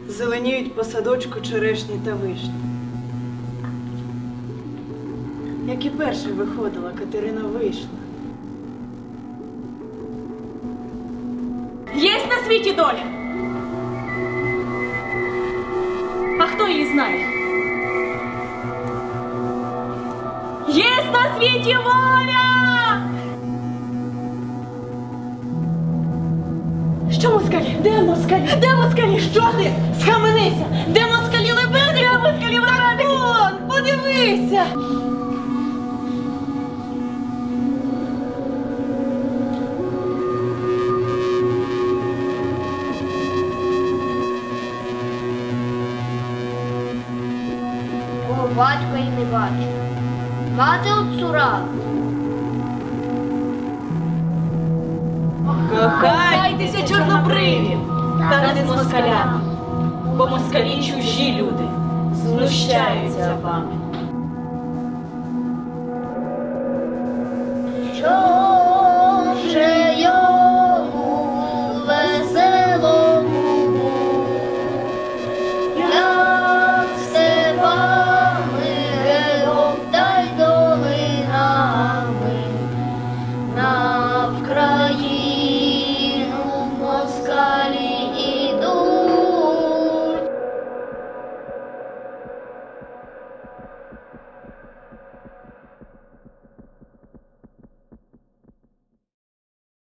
зеленіють по садочку черешні та вишні. Як і перша виходила, Катерина вийшла. Єсть на світі доля? А хто її знає? Єсть на світі воля! Що москалі? Де москалі? Де москалі? Що ти? Схаменися! Де москалі лебедики? Де москалі лебедики? Вон, подивися! Мого батька і не бачу. Мати от цура. Кохайтеся, чорнобриві, та не з москалями, бо москалі чужі люди, знущаються вами. Чого